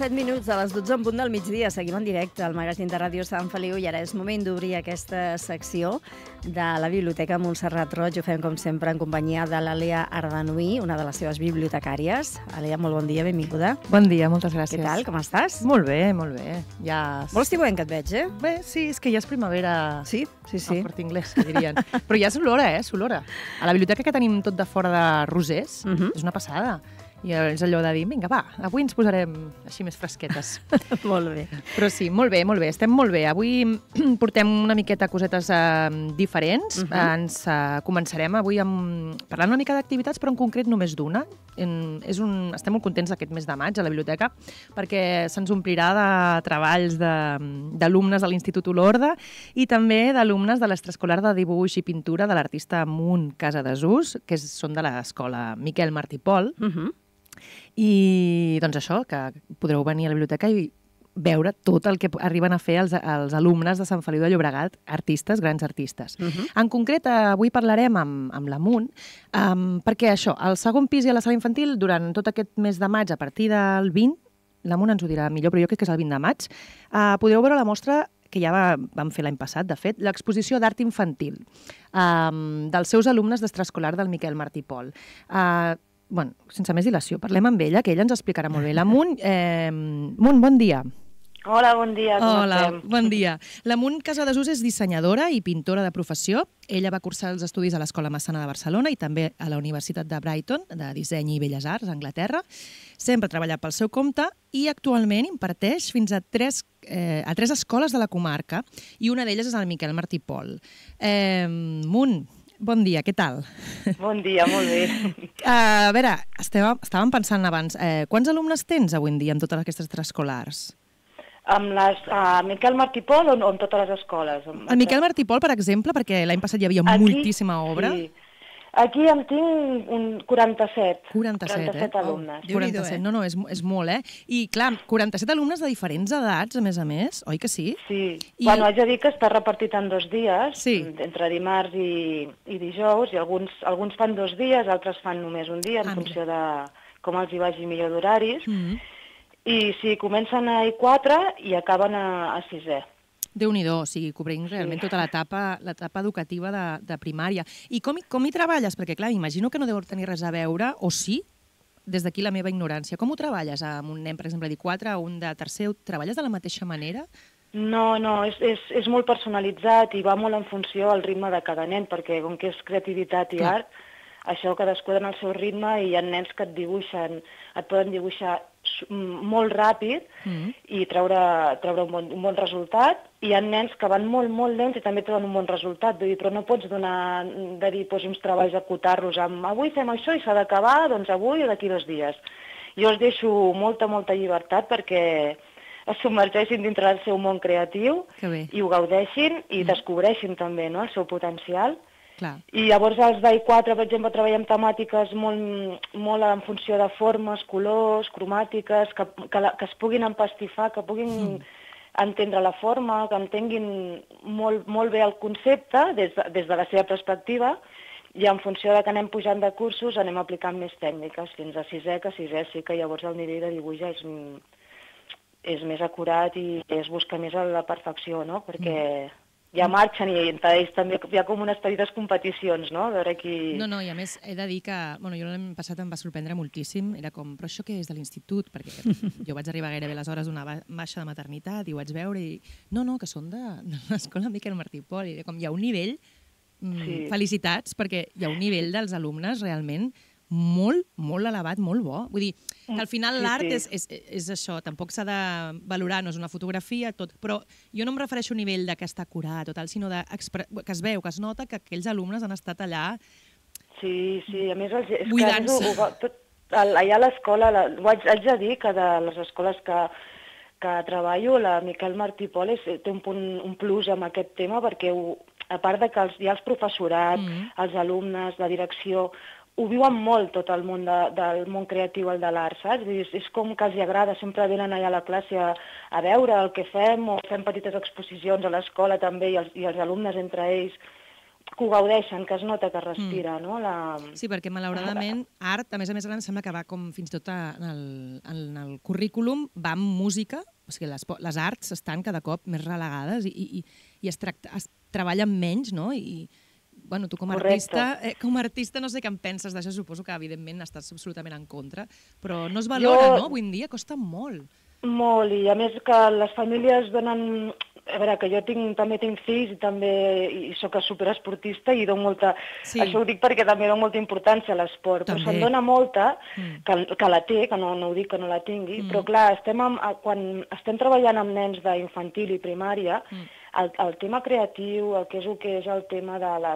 7 minuts de les 12 en punt del migdia. Seguim en directe al magazín de Ràdio Sant Feliu i ara és moment d'obrir aquesta secció de la Biblioteca Montserrat Roig. Ho fem, com sempre, en companyia de l'Alea Ardanuí, una de les seves bibliotecàries. Alea, molt bon dia, benvinguda. Bon dia, moltes gràcies. Què tal, com estàs? Molt bé, molt bé. Ja... Molt estiuent que et veig, eh? Bé, sí, és que ja és primavera... Sí, sí, sí. Al Corte Inglés, que dirien. Però ja s'olora, s'olora. A la biblioteca que tenim tot de fora de rosers, és una passada. I és allò de dir, vinga, va, avui ens posarem així més fresquetes. Molt bé. Però sí, molt bé, estem molt bé. Avui portem una miqueta cosetes diferents. Ens començarem avui parlant una mica d'activitats, però en concret només d'una. Estem molt contents d'aquest mes de maig a la biblioteca perquè se'ns omplirà de treballs d'alumnes de l'Institut Olorda i també d'alumnes de l'extraescolar de dibuix i pintura de l'artista Munt Casadesús, que són de l'escola Miquel Martí i Pol. I doncs això, que podreu venir a la biblioteca i veure tot el que arriben a fer els alumnes de Sant Feliu de Llobregat, artistes, grans artistes. En concret, avui parlarem amb la Munt, perquè això, al segon pis i a la sala infantil, durant tot aquest mes de maig, a partir del 20, la Munt ens ho dirà millor, però jo crec que és el 20 de maig, podreu veure la mostra que ja vam fer l'any passat, de fet, l'exposició d'art infantil dels seus alumnes d'extraescolar del Miquel Martí i Pol. Bueno, sense més dilació, parlem amb ella, que ella ens explicarà molt bé. La Munt, bon dia. Hola, bon dia, com estem? Bon dia. La Munt Casadesús és dissenyadora i pintora de professió. Ella va cursar els estudis a l'Escola Massana de Barcelona i també a la Universitat de Brighton, de Disseny i Belles Arts, a Anglaterra. Sempre ha treballat pel seu compte i actualment imparteix fins a tres escoles de la comarca i una d'elles és el Miquel Martí i Pol. Munt, bon dia, què tal? Bon dia, molt bé. A veure, estàvem pensant abans, quants alumnes tens avui en dia amb totes aquestes extraescolars? Amb Miquel Martí i Pol o amb totes les escoles? El Miquel Martí i Pol, per exemple, perquè l'any passat hi havia moltíssima obra. Sí. Aquí en tinc 47. 47 alumnes. 47, no, és molt, eh? I, clar, 47 alumnes de diferents edats, a més, oi que sí? Sí. Bueno, haig de dir que està repartit en 2 dies, entre dimarts i dijous, i alguns fan 2 dies, altres fan només un dia, en funció de com els hi vagi millor d'horaris. I sí, comencen a I4 i acaben a 6è. Déu-n'hi-do, o sigui, cobrint realment tota l'etapa educativa de primària. I com hi treballes? Perquè, clar, imagino que no deu tenir res a veure, o sí, des d'aquí la meva ignorància. Com ho treballes amb un nen, per exemple, d'I4 o un de tercer? Ho treballes de la mateixa manera? No, és molt personalitzat i va molt en funció al ritme de cada nen, perquè com que és creativitat i art, això cadascú en el seu ritme i hi ha nens que et poden dibuixar molt ràpid i treure un bon resultat, i hi ha nens que van molt, molt lents i també tenen un bon resultat, però no pots donar uns treballs, acotar-los amb avui fem això i s'ha d'acabar, doncs avui o d'aquí 2 dies. Jo els deixo molta llibertat perquè es submergeixin dintre del seu món creatiu i ho gaudeixin i descobreixin també el seu potencial. I llavors els d'I4, per exemple, treballem temàtiques molt en funció de formes, colors, cromàtiques, que es puguin empastifar, que puguin entendre la forma, que entenguin molt bé el concepte des de la seva perspectiva, i en funció de que anem pujant de cursos anem aplicant més tècniques fins a 6è, que a 6è sí que llavors el nivell de dibuix és més acurat i es busca més la perfecció, no? Perquè ja marxen i entre ells també hi ha com unes petites competicions, no? A veure qui... No, i a més he de dir que, jo l'any passat em va sorprendre moltíssim, era com, però això què és de l'institut? Perquè jo vaig arribar gairebé a les hores d'una baixa de maternitat i ho vaig veure i... No, que són de l'escola Miquel Martí i Pol, i com hi ha un nivell, felicitats, perquè hi ha un nivell dels alumnes realment molt elevat, molt bo. Vull dir, que al final l'art és això, tampoc s'ha de valorar, no és una fotografia, tot, però jo no em refereixo a un nivell d'aquesta curat o tal, sinó que es veu, que es nota que aquells alumnes han estat allà Sí, a més, buidant-se. Allà a l'escola, haig de dir que de les escoles que treballo, la Miquel Martí i Pol té un plus amb aquest tema, perquè a part de que hi ha els professorat, els alumnes, la direcció, ho viuen molt tot el món del món creatiu, el de l'art, saps? És com que els agrada, sempre venen allà a la classe a veure el que fem, o fem petites exposicions a l'escola també, i els alumnes entre ells ho gaudeixen, que es nota que respira, no? Sí, perquè malauradament art, a més ara em sembla que va com fins i tot en el currículum, va amb música, o sigui, les arts estan cada cop més relegades i es treballen menys, no? I, bueno, tu com a artista no sé què en penses d'això, suposo que evidentment estàs absolutament en contra, però no es valora, no? Avui en dia costa molt. Molt, i a més que les famílies donen... A veure, que jo també tinc fills i soc superesportista i dono molta... Sí. Això ho dic perquè també dono molta importància a l'esport, però se'n dona molta, que la té, que no ho dic que no la tingui, però clar, quan estem treballant amb nens d'infantil i primària, el tema creatiu, el que és el tema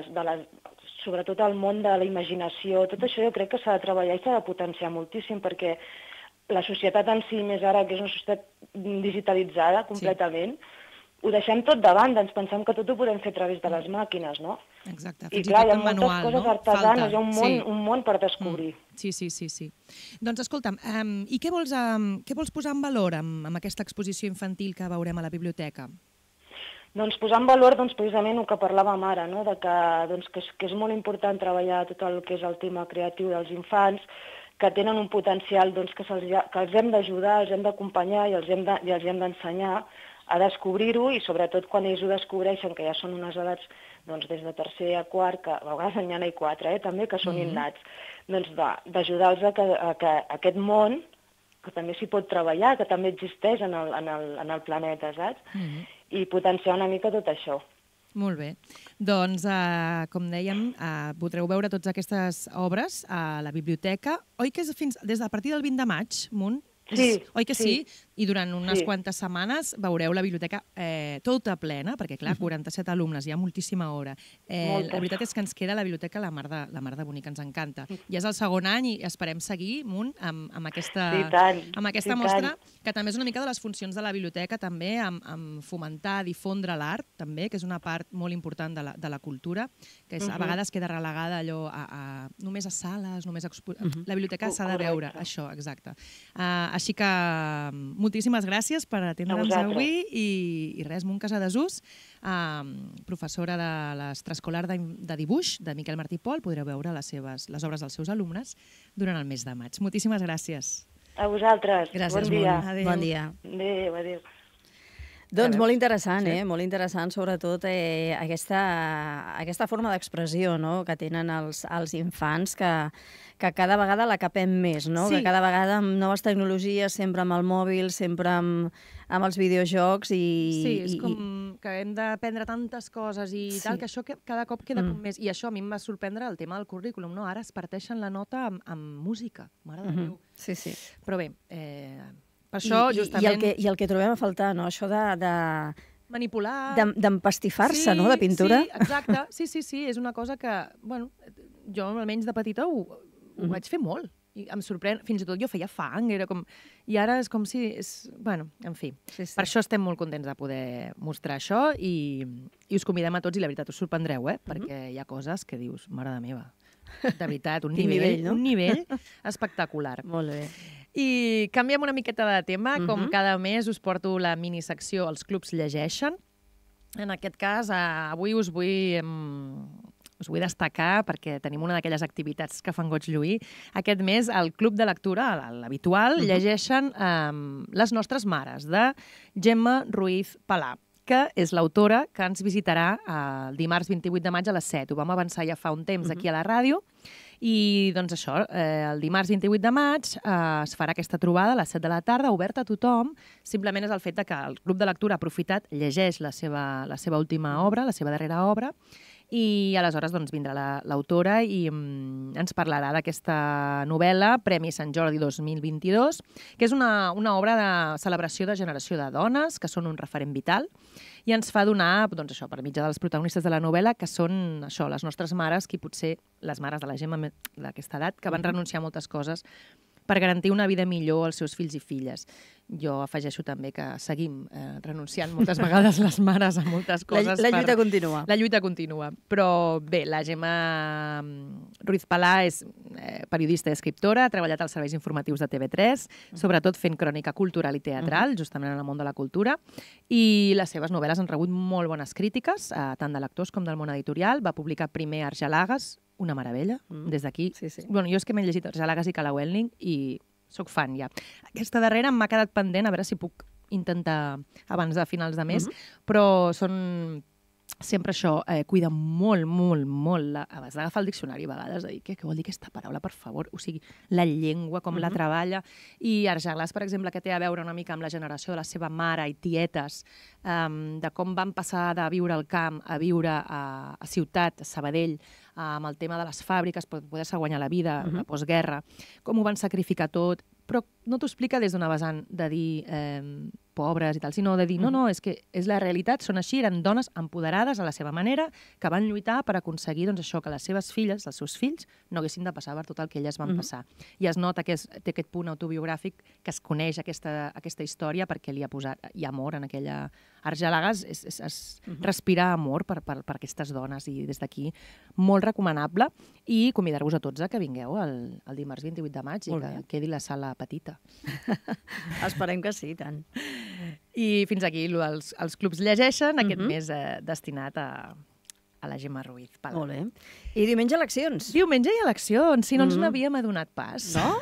sobretot el món de la imaginació, tot això jo crec que s'ha de treballar i s'ha de potenciar moltíssim, perquè la societat en si, més ara, que és una societat digitalitzada completament, ho deixem tot de banda, ens pensem que tot ho podem fer a través de les màquines, no? Exacte, fins i tot un manual, no? I clar, hi ha moltes coses artesanes, hi ha un món per descobrir. Sí. Doncs escolta'm, i què vols posar en valor amb aquesta exposició infantil que veurem a la biblioteca? Doncs posar en valor precisament el que parlàvem ara, no? Que és molt important treballar tot el que és el tema creatiu dels infants, que tenen un potencial que els hem d'ajudar, els hem d'acompanyar i els hem d'ensenyar a descobrir-ho, i sobretot quan ells ho descobreixen, que ja són unes edats des de tercer a quart, que a vegades n'hi ha 4, també, que són innats, d'ajudar-los a que aquest món, que també s'hi pot treballar, que també existeix en el planeta, saps? I potenciar una mica tot això. Molt bé. Doncs, com dèiem, podreu veure totes aquestes obres a la biblioteca. Oi que és des a partir del 20 de maig, Munt? Sí. Oi que sí? I durant unes quantes setmanes veureu la biblioteca tota plena, perquè, clar, 47 alumnes, hi ha moltíssima hora. La veritat és que ens queda la biblioteca la mar de bonica, ens encanta. Ja és el segon any i esperem seguir, Munt, amb aquesta mostra, que també és una mica de les funcions de la biblioteca, també, amb fomentar, difondre l'art, també, que és una part molt important de la cultura, que a vegades queda relegada allò només a sales, només a la biblioteca s'ha de veure, això, exacte. Així que moltíssimes gràcies per atendre'ns avui i res, Munt Casadesús, professora de l'extraescolar de dibuix de Miquel Martí i Pol. Podreu veure les obres dels seus alumnes durant el mes de maig. Moltíssimes gràcies. A vosaltres. Gràcies, bon dia. Bon dia. Adéu. Doncs molt interessant, molt interessant, sobretot aquesta forma d'expressió, no?, que tenen els infants, que cada vegada la capem més, no? Que cada vegada amb noves tecnologies, sempre amb el mòbil, sempre amb els videojocs i... Sí, és com que hem d'aprendre tantes coses i tal, que això cada cop queda com més... I això a mi em va sorprendre el tema del currículum, no? Ara es parteixen la nota amb música, mare de Déu. Sí. Però bé, per això, justament... I el que trobem a faltar, no? Això de manipular... D'empastifar-se, no?, de pintura. Sí, exacte. Sí, és una cosa que, bueno, jo almenys de petita ho vaig fer molt. I em sorprèn, fins i tot jo feia fang, era com... I ara és com si... Bueno, en fi. Sí. Per això estem molt contents de poder mostrar això i us convidem a tots, i la veritat us sorprendreu, perquè hi ha coses que dius, mare de meva, de veritat, un nivell espectacular. Molt bé. I canviem una miqueta de tema. Com cada mes us porto la minisecció Els clubs llegeixen. En aquest cas, avui us vull destacar, perquè tenim una d'aquelles activitats que fan goig lluir. Aquest mes, al Club de Lectura, l'habitual, llegeixen Les nostres mares, de Gemma Ruiz Palà, que és l'autora que ens visitarà el dimarts 28 de maig a les 7. Ho vam avançar ja fa un temps aquí a la ràdio. I doncs això, el dimarts 28 de maig es farà aquesta trobada a les 7 de la tarda, oberta a tothom. Simplement és el fet que el Club de Lectura ha aprofitat, llegeix la seva última obra, la seva darrera obra, i aleshores doncs, vindrà l'autora i ens parlarà d'aquesta novel·la, Premi Sant Jordi 2022, que és una obra de celebració de generació de dones, que són un referent vital, i ens fa donar, doncs això, per mitjà dels protagonistes de la novel·la, que són això, les nostres mares, qui potser, les mares de la Gemma d'aquesta edat, que van renunciar a moltes coses per garantir una vida millor als seus fills i filles. Jo afegeixo també que seguim renunciant moltes vegades les mares a moltes coses. La lluita continua. La lluita continua. Però bé, la Gemma Ruiz Palà és periodista i escriptora, ha treballat als serveis informatius de TV3, sobretot fent crònica cultural i teatral, justament en el món de la cultura, i les seves novel·les han rebut molt bones crítiques, tant de lectors com del món editorial. Va publicar primer Argelagues, una meravella, des d'aquí. Sí, sí. Bueno, jo és que m'he llegit Argelagues i Calauelning i soc fan, ja. Aquesta darrera m'ha quedat pendent, a veure si puc intentar abans de finals de mes, però són sempre això, cuida molt, molt, molt. Has d'agafar el diccionari a vegades, de dir què vol dir aquesta paraula, per favor? O sigui, la llengua, com la treballa. I Argelàs, per exemple, que té a veure una mica amb la generació de la seva mare i tietes, de com van passar de viure al camp a viure a ciutat, a Sabadell, amb el tema de les fàbriques, per poder-se guanyar la vida, la postguerra, com ho van sacrificar tot, però no t'ho explica des d'una vessant de dir pobres i tal, sinó de dir, no, és que és la realitat, són així, eren dones empoderades a la seva manera, que van lluitar per aconseguir doncs, això, que les seves filles, els seus fills, no haguessin de passar per tot el que elles van passar. I es nota que té aquest punt autobiogràfic, que es coneix aquesta història perquè li ha posat, hi ha amor en aquella Argelagues, es respira amor per aquestes dones, i des d'aquí molt recomanable, i convidar-vos a tots a que vingueu el dimarts 28 de maig i que quedi la sala petita. Esperem que sí, tant. I fins aquí els clubs llegeixen, aquest mes destinat a la Gemma Ruiz Palà. Molt bé. I diumenge eleccions. Diumenge hi ha eleccions, si no ens n'havíem adonat pas. No?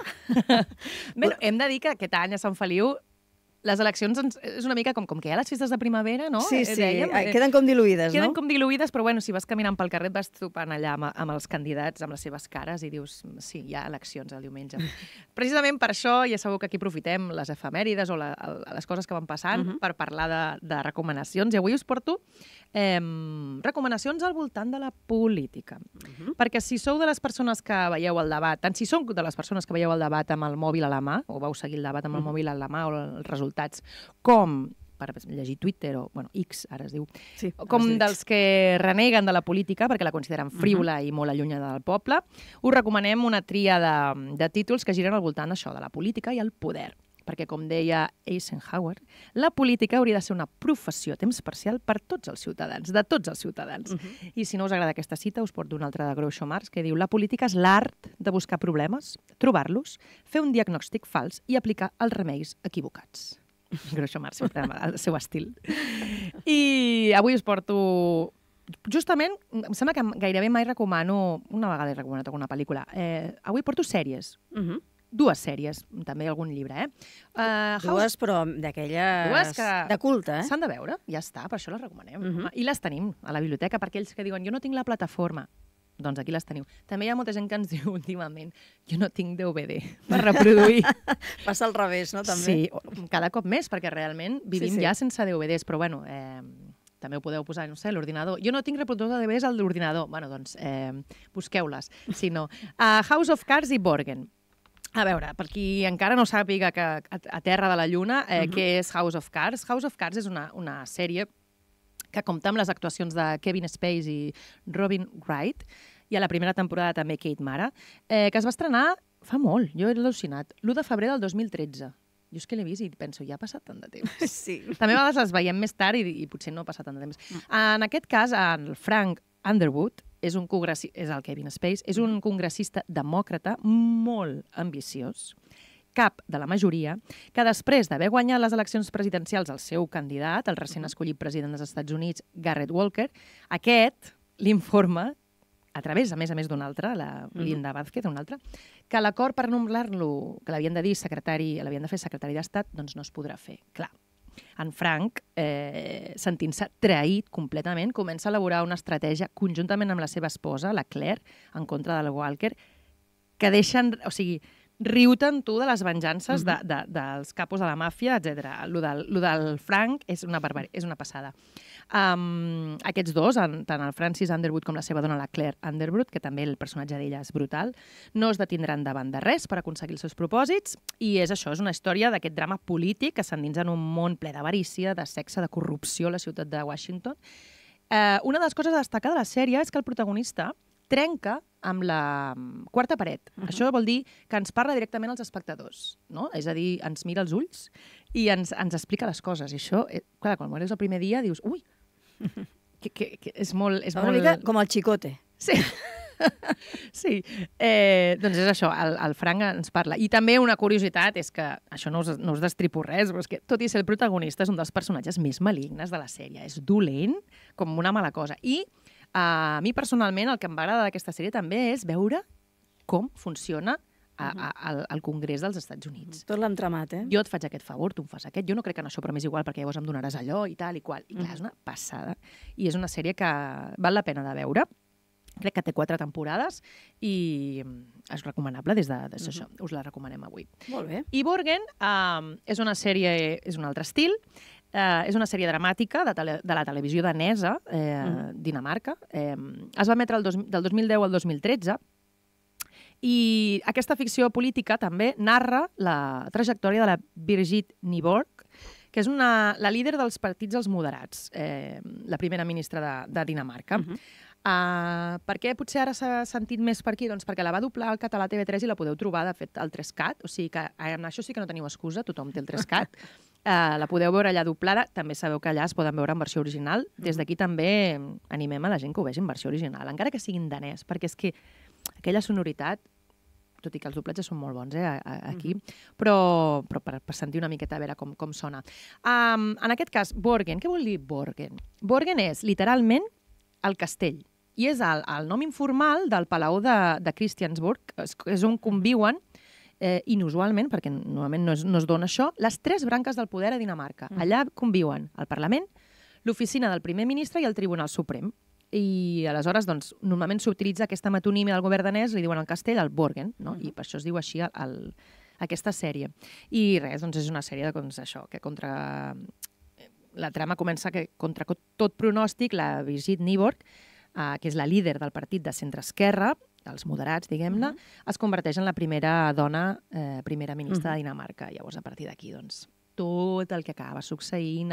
Bé, hem de dir que aquest any a Sant Feliu les eleccions és una mica com que hi ha les festes de primavera, no? Sí, queden com diluïdes, no? Queden com diluïdes, però bueno, si vas caminant pel carrer et vas topant allà amb els candidats, amb les seves cares, i dius, sí, hi ha eleccions el diumenge. Precisament per això, ja sabeu que aquí aprofitem les efemèrides o les coses que van passant per parlar de recomanacions, i avui us porto recomanacions al voltant de la política. Perquè si sou de les persones que veieu el debat, tant si sou de les persones que veieu el debat amb el mòbil a la mà, o vau seguir el debat amb el mòbil a la mà, o els resultats, com per llegir Twitter, o X, ara es diu, com dels que reneguen de la política perquè la consideren frívola i molt allunyada del poble, us recomanem una tria de títols que giren al voltant d'això, de la política i el poder. Perquè, com deia Eisenhower, la política hauria de ser una professió a temps parcial per tots els ciutadans, de tots els ciutadans. I si no us agrada aquesta cita, us porto una altra de Groucho Marx, que diu: la política és l'art de buscar problemes, trobar-los, fer un diagnòstic fals i aplicar els remeis equivocats. Groucho Marx, sempre amb el seu estil. I avui us porto... Justament, em sembla que gairebé mai recomano... Una vegada he recomanat alguna pel·lícula. Avui porto sèries. Dues sèries, també algun llibre, Dues, però d'aquelles... de culte, S'han de veure, ja està, per això les recomanem. I les tenim a la biblioteca, per aquells que diuen, jo no tinc la plataforma. Doncs aquí les teniu. També hi ha molta gent que ens diu últimament, jo no tinc DVD per reproduir. Passa al revés, no? També. Sí, cada cop més, perquè realment vivim ja sense DVDs, però bueno, també ho podeu posar, no sé, a l'ordinador. Jo no tinc reproductor de DVDs a l'ordinador. Bueno, doncs, busqueu-les, si no. House of Cards i Borgen. A veure, per qui encara no sàpiga que a Terra de la Lluna, què és House of Cards? House of Cards és una sèrie que compta amb les actuacions de Kevin Spacey i Robin Wright, i a la primera temporada també Kate Mara, que es va estrenar fa molt, jo he al·lucinat, l'1 de febrer del 2013. Jo és que l'he vist i penso, ja ha passat tant de temps. Sí. També a vegades les veiem més tard i potser no ha passat tant de temps. En aquest cas, el Frank Underwood és el Kevin Spacey, és un congressista demòcrata molt ambiciós, cap de la majoria, que després d'haver guanyat les eleccions presidencials el seu candidat, el recent escollit president dels Estats Units, Garrett Walker, aquest l'informa, a través, a més d'un altre, la Linda Vázquez, un altre, que l'acord per nomenar-lo, que l'havien de dir secretari, l'havien de fer secretari d'Estat, doncs no es podrà fer. Clar, en Frank, sentint-se traït completament, comença a elaborar una estratègia conjuntament amb la seva esposa, la Claire, en contra del Walker, que deixen, o sigui, riu-te'n tu de les venjances dels capos de la màfia, etc. Lo del Frank és una passada. Aquests dos, tant el Francis Underwood com la seva dona, la Claire Underwood, que també el personatge d'ella és brutal, no es detindran davant de res per aconseguir els seus propòsits, i és això, és una història d'aquest drama polític que s'endinsa en un món ple d'avarícia, de sexe, de corrupció a la ciutat de Washington. Una de les coses a destacar de la sèrie és que el protagonista trenca amb la quarta paret. Això vol dir que ens parla directament als espectadors, no? És a dir, ens mira als ulls i ens explica les coses. I això, clar, quan mores el primer dia dius, ui, que és molt... Una mica com el Chicote. Sí. Sí, doncs és això, el Frank ens parla. I també una curiositat és que, això no us destripo res, però és que tot i ser el protagonista és un dels personatges més malignes de la sèrie. És dolent com una mala cosa. I a mi personalment el que em va agradar d'aquesta sèrie també és veure com funciona al Congrés dels Estats Units. Tot l'entramat, Jo et faig aquest favor, tu em fas aquest. Jo no crec en això, però m'és igual, perquè llavors em donaràs allò i tal i qual. I clar, és una passada. I és una sèrie que val la pena de veure. Crec que té 4 temporades i és recomanable des d'això. Us la recomanem avui. Molt bé. I Borgen és una sèrie, és un altre estil, és una sèrie dramàtica de la televisió danesa, Dinamarca. Es va emetre del 2010 al 2013 i aquesta ficció política també narra la trajectòria de la Birgit Nyborg, que és la líder dels partits els moderats, la primera ministra de Dinamarca. Per què potser ara s'ha sentit més per aquí? Doncs perquè la va doblar al català TV3 i la podeu trobar, de fet, al 3CAT. O sigui que amb això sí que no teniu excusa, tothom té el 3CAT. La podeu veure allà doblada. També sabeu que allà es poden veure en versió original. Des d'aquí també animem a la gent que ho vegi en versió original, encara que sigui en danès, perquè és que aquella sonoritat, tot i que els doblatges són molt bons aquí, però per sentir una miqueta a veure com sona. En aquest cas, Borgen, què vol dir Borgen? Borgen és, literalment, el castell. I és el nom informal del Palau de Christiansborg, és on conviuen, inusualment, perquè normalment no es dona això, les 3 branques del poder a Dinamarca. Allà conviuen el Parlament, l'oficina del primer ministre i el Tribunal Suprem. I aleshores, doncs, normalment s'utilitza aquesta metonímia del govern danès, li diuen al castell el Borgen, no? I per això es diu així aquesta sèrie. I res, doncs és una sèrie això, que contra... La trama comença que, contra tot pronòstic, la Birgit Nyborg, que és la líder del partit de centre-esquerra, els moderats, diguem-ne, es converteix en la primera dona primera ministra de Dinamarca. Llavors, a partir d'aquí, doncs, tot el que acaba succeint,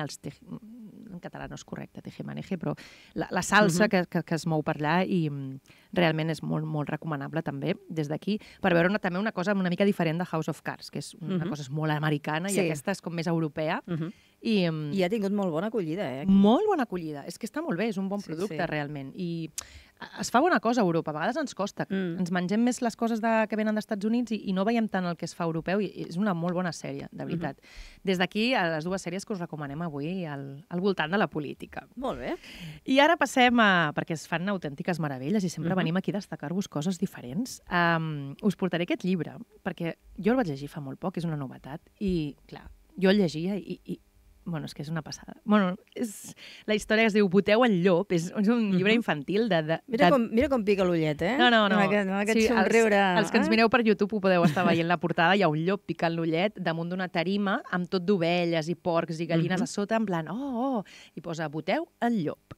en català no és correcte, tejemaneje, però la salsa que es mou per allà i realment és molt, molt recomanable també des d'aquí, per veure també una cosa una mica diferent de House of Cards, que és una cosa molt americana i aquesta és com més europea. I ha tingut molt bona acollida, Molt bona acollida. És que està molt bé, és un bon producte, realment. I es fa bona cosa a Europa. A vegades ens costa. Ens mengem més les coses que venen dels Estats Units i no veiem tant el que es fa europeu. I és una molt bona sèrie, de veritat. Des d'aquí, a les 2 sèries que us recomanem avui al voltant de la política. Molt bé. I ara passem perquè es fan autèntiques meravelles i sempre venim aquí a destacar-vos coses diferents. Us portaré aquest llibre, perquè jo el vaig llegir fa molt poc, és una novetat. I, clar, jo el llegia i bueno, és que és una passada. Bueno, la història es diu Boteu el llop, és un llibre infantil de... Mira com pica l'ullet, No. Aquest somriure... Els que ens mireu per YouTube ho podeu estar veient la portada, hi ha un llop picant l'ullet damunt d'una tarima amb tot d'ovelles i porcs i gallines a sota, en plan, i posa Boteu el llop.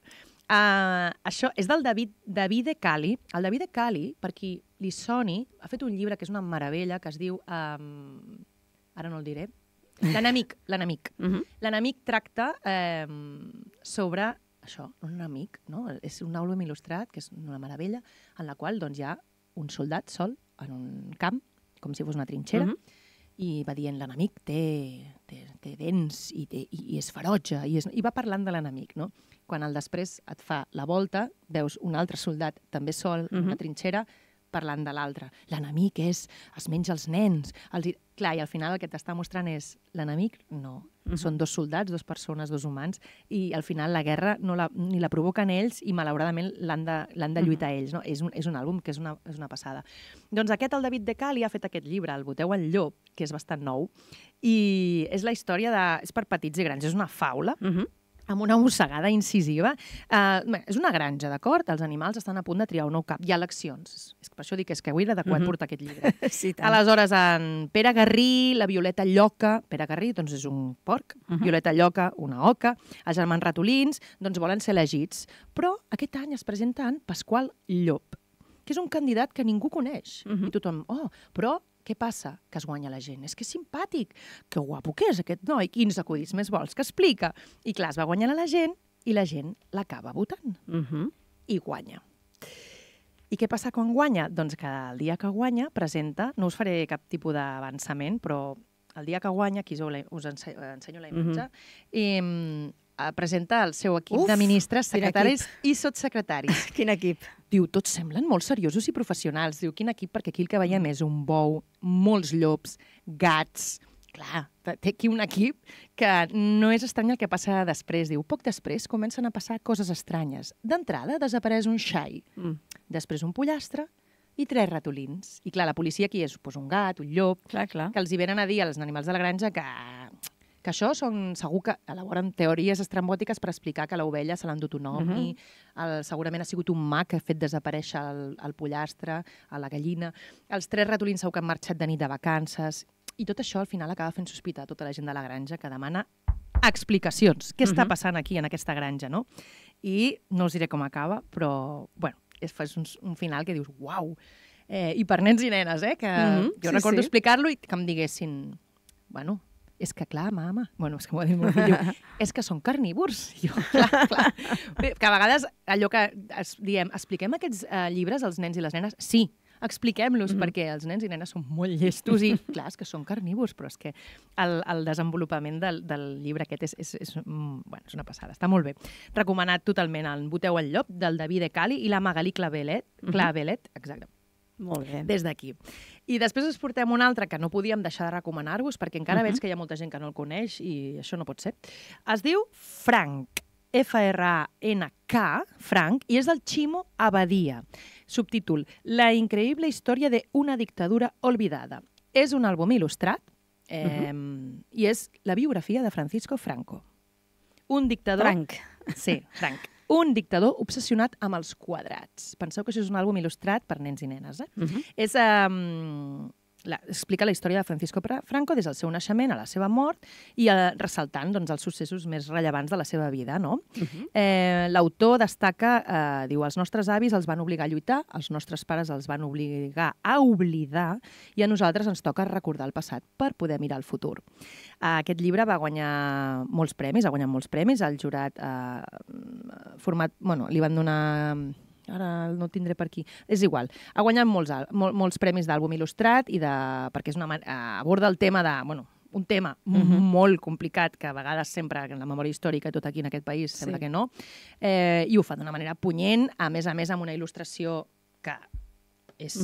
Això és del Davide Cali. El Davide Cali, per qui li soni, ha fet un llibre que és una meravella, que es diu... Ara no el diré. L'enemic. L'enemic tracta sobre això, un enemic, no? És un àlbum il·lustrat, que és una meravella, en la qual doncs, hi ha un soldat sol en un camp, com si fos una trinxera, i va dient l'enemic té dents i és ferotge, i va parlant de l'enemic, no? Quan després et fa la volta, veus un altre soldat també sol en una trinxera, parlant de l'altre. L'enemic es menja els nens. Clar, i al final el que t'està mostrant és l'enemic? No. Són 2 soldats, 2 persones, 2 humans, i al final la guerra ni la provoquen ells i malauradament l'han de lluitar ells. No? És un àlbum que és una passada. Doncs el David De Cali ha fet aquest llibre, El Boteu el llop, que és bastant nou, i és la història és per petits i grans. És una faula, amb una mossegada incisiva. És una granja, d'acord? Els animals estan a punt de triar un nou cap. Hi ha eleccions. Per això dic que avui era adequat portar aquest llibre. Sí, tant. Aleshores, en Pere Garrí, la Violeta Lloca... Pere Garrí, doncs, és un porc. Violeta Lloca, una oca. Els germans ratolins, doncs, volen ser elegits. Però aquest any es presenta en Pasqual Llop, que és un candidat que ningú coneix. I tothom, però... Què passa? Que es guanya la gent. És que és simpàtic. Que guapo que és aquest noi. Quins acudits més vols que explica? I clar, es va guanyant a la gent i la gent l'acaba votant. I guanya. I què passa quan guanya? Doncs que el dia que guanya presenta, no us faré cap tipus d'avançament, però el dia que guanya, aquí us ensenyo la imatge, presenta el seu equip de ministres, secretaris i sotssecretaris. Quin equip. Diu, tots semblen molt seriosos i professionals. Diu, quin equip? Perquè aquí el que veiem és un bou, molts llops, gats. Clar, té aquí un equip que no és estrany el que passa després. Diu, poc després comencen a passar coses estranyes. D'entrada desapareix un xai, després un pollastre i 3 ratolins. I clar, la policia aquí és un gat, un llop, que els hi venen a dir als animals de la granja que això segur que elaboren teories estrambòtiques per explicar que l'ovella se l'ha endut un ovni, segurament ha sigut un mag que ha fet desaparèixer el pollastre, la gallina, els 3 ratolins segur que han marxat de nit de vacances, i tot això al final acaba fent sospitar tota la gent de la granja que demana explicacions. Què està passant aquí en aquesta granja, no? I no us diré com acaba, però, bueno, és un final que dius, uau! I per nens i nenes, que jo recordo explicar-lo i que em diguessin, bueno, és que clar, mama, bueno, és que m'ho ha dit molt fill, és que són carnívors. Jo, clar. Bé, que a vegades allò que diem, expliquem aquests llibres als nens i les nenes? Sí, expliquem-los, perquè els nens i nenes són molt llestos i, clar, és que són carnívors, però és que el desenvolupament del llibre aquest és una passada, està molt bé. Recomanat totalment el Boteu al llop, del David Cali i la Magalí Clavelet, exacte. Molt bé. Des d'aquí. I després us portem un altre que no podíem deixar de recomanar-vos, perquè encara veig que hi ha molta gent que no el coneix i això no pot ser. Es diu Frank, F-R-A-N-K, Frank, i és del Chimo Abadia. Subtítol: La increïble història de una dictadura olvidada. És un àlbum il·lustrat i és la biografia de Francisco Franco. Un dictador... Frank. Sí, Frank. Un dictador obsessionat amb els quadrats. Penseu que això és un àlbum il·lustrat per nens i nenes. Explica la història de Francisco Franco des del seu naixement a la seva mort i ressaltant els successos més rellevants de la seva vida. L'autor destaca, diu, els nostres avis els van obligar a lluitar, els nostres pares els van obligar a oblidar i a nosaltres ens toca recordar el passat per poder mirar el futur. Aquest llibre va guanyar molts premis, ha guanyat molts premis, el jurat li van donar... Ara no el tindré per aquí. És igual. Ha guanyat molts premis d'àlbum il·lustrat perquè aborda el tema de... un tema molt complicat que a vegades sempre en la memòria històrica, tot aquí en aquest país, sembla que no, i ho fa d'una manera punyent, a més amb una il·lustració que és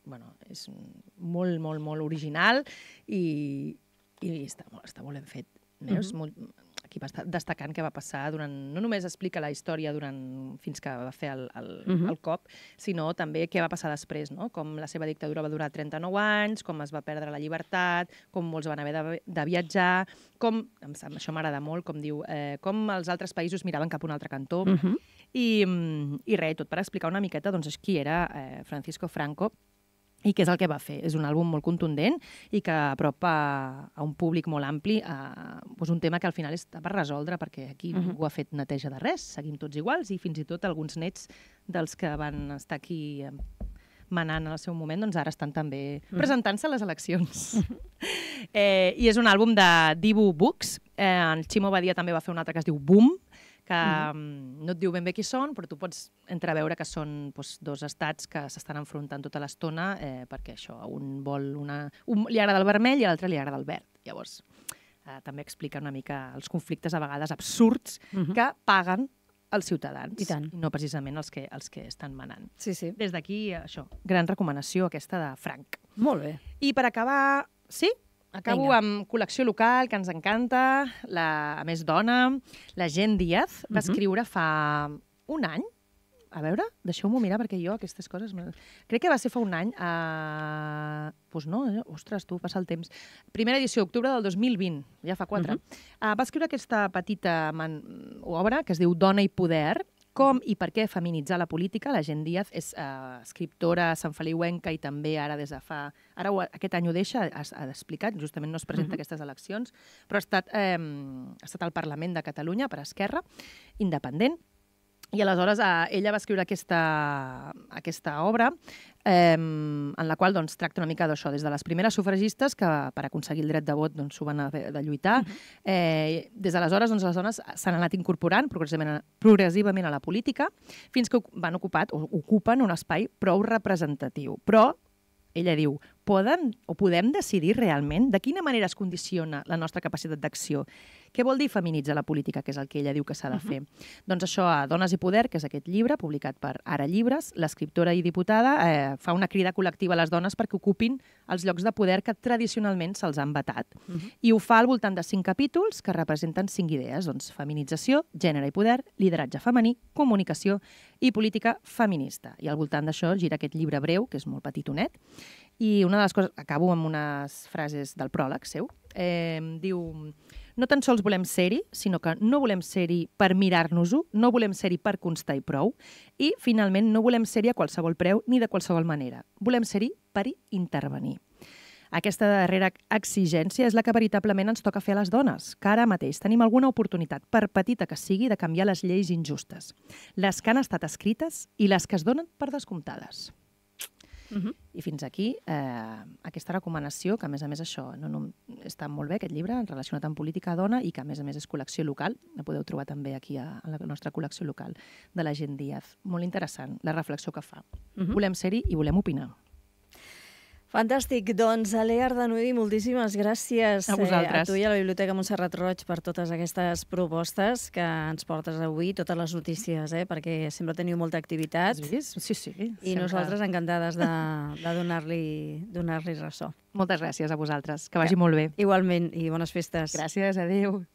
molt, molt, molt original i està molt ben fet. Aquí va destacant què va passar no només explica la història fins que va fer el cop, sinó també què va passar després, com la seva dictadura va durar 39 anys, com es va perdre la llibertat, com molts van haver de viatjar, això m'agrada molt, com diu, com els altres països miraven cap a un altre cantó, i res, tot per explicar una miqueta qui era Francisco Franco i què és el que va fer. És un àlbum molt contundent i que apropa a un públic molt ampli un tema que al final està per resoldre, perquè aquí ningú ha fet neteja de res, seguim tots iguals i fins i tot alguns nets dels que van estar aquí manant en el seu moment, doncs ara estan també presentant-se a les eleccions. I és un àlbum de Dibu Books. El Chimo Badia també va fer un altre que es diu Boom, que no et diu ben bé qui són, però tu pots entreveure que són dos estats que s'estan enfrontant tota l'estona perquè això, un li agrada el vermell i a l'altre li agrada el verd. Llavors, també explica una mica els conflictes a vegades absurds que paguen els ciutadans, i no precisament els que estan manant. Des d'aquí, això, gran recomanació aquesta de Frank. Molt bé. I per acabar, acabo amb col·lecció local, que ens encanta, a més dona, la Gent Díaz, va escriure fa un any, a veure, deixeu-m'ho mirar, perquè jo aquestes coses... Crec que va ser fa un any, doncs no, ostres, tu, passa el temps. Primera edició, octubre del 2020, ja fa 4. Va escriure aquesta petita obra que es diu Dona i poder, com i per què feminitzar la política. La Gent Díaz és escriptora santfeliuenca i també ara des de fa... Ara aquest any ho deixa, ha explicat, justament no es presenta a aquestes eleccions, però ha estat al Parlament de Catalunya per Esquerra, independent, i aleshores ella va escriure aquesta obra en la qual tracta una mica d'això, des de les primeres sufragistes que per aconseguir el dret de vot s'ho van haver de lluitar. Des d'aleshores les dones s'han anat incorporant progressivament a la política fins que van ocupen un espai prou representatiu. Però ella diu, podem decidir realment de quina manera es condiciona la nostra capacitat d'acció? Què vol dir feminitzar la política, que és el que ella diu que s'ha de fer? Doncs això, a Dones i Poder, que és aquest llibre, publicat per Ara Llibres, l'escriptora i diputada fa una crida col·lectiva a les dones perquè ocupin els llocs de poder que tradicionalment se'ls han vetat. I ho fa al voltant de 5 capítols que representen 5 idees, doncs feminització, gènere i poder, lideratge femení, comunicació i política feminista. I al voltant d'això gira aquest llibre breu, que és molt petitonet, i una de les coses, acabo amb unes frases del pròleg seu, diu: no tan sols volem ser-hi, sinó que no volem ser-hi per mirar-nos-ho, no volem ser-hi per constar i prou, i finalment no volem ser-hi a qualsevol preu ni de qualsevol manera. Volem ser-hi per intervenir. Aquesta darrera exigència és la que veritablement ens toca fer a les dones, que ara mateix tenim alguna oportunitat, per petita que sigui, de canviar les lleis injustes. Les que han estat escrites i les que es donen per descomptades. I fins aquí aquesta recomanació, que a més això està molt bé, aquest llibre, relacionat amb política dona, i que a més és col·lecció local. La podeu trobar també aquí a la nostra col·lecció local de la Gent Díaz. Molt interessant la reflexió que fa. Volem ser-hi i volem opinar. Fantàstic. Doncs, Lea Ardanuy, moltíssimes gràcies a vosaltres. A tu i a la Biblioteca Montserrat Roig per totes aquestes propostes que ens portes avui, totes les notícies, perquè sempre teniu molta activitat. Has vist? Sí. I nosaltres encantades de donar-li ressò. Moltes gràcies a vosaltres. Que vagi molt bé. Igualment, i bones festes. Gràcies, adéu.